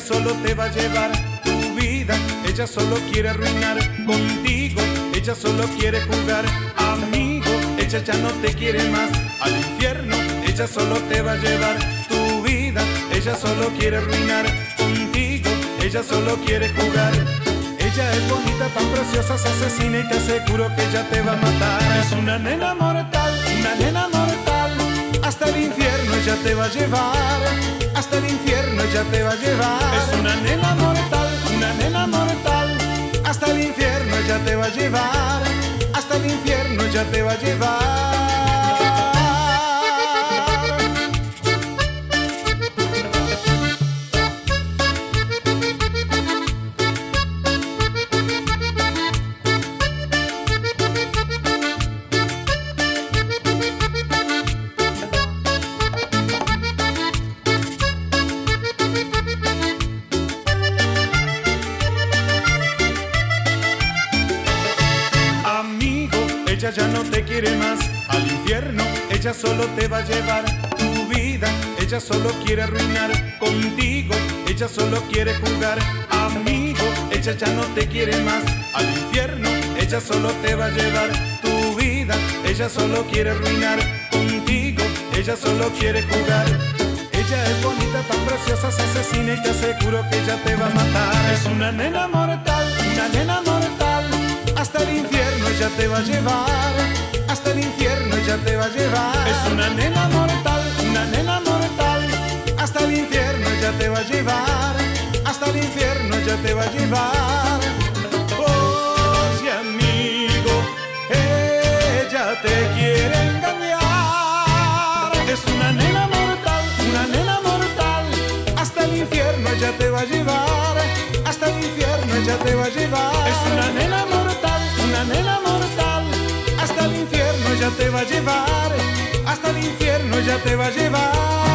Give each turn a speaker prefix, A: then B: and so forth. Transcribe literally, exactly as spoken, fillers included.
A: solo te va a llevar tu vida, ella solo quiere arruinar contigo, ella solo quiere jugar. Amigo, ella ya no te quiere más, al infierno ella solo te va a llevar tu vida, ella solo quiere arruinar contigo, ella solo quiere jugar. Ella es bonita, tan preciosa, se asesina y te aseguro que ella te va a matar. Es una nena mortal, una nena mortal, hasta el infierno ella te va a llevar, hasta el infierno ella te va a llevar. Es una nena mortal, una nena mortal, hasta el infierno ella te va a llevar, hasta el infierno ella te va a llevar. Ella ya no te quiere más, al infierno ella solo te va a llevar tu vida, ella solo quiere arruinar contigo, ella solo quiere jugar. Amigo, ella ya no te quiere más, al infierno ella solo te va a llevar tu vida, ella solo quiere arruinar contigo, ella solo quiere jugar. Ella es bonita, tan preciosa, se asesina y te aseguro que ella te va a matar. Es una nena mortal, una nena mortal, hasta el infierno ella te va a llevar, hasta el infierno ella te va a llevar. Es una nena mortal, una nena mortal, hasta el infierno ella te va a llevar, hasta el infierno ella te va a llevar. Oye amigo, ella te quiere engañar. Es una nena mortal, una nena mortal, hasta el infierno ella te va a llevar, hasta el infierno ella te va a llevar. Es una nena mortal, una nena mortal, hasta el infierno ella te va a llevar, hasta el infierno ella te va a llevar.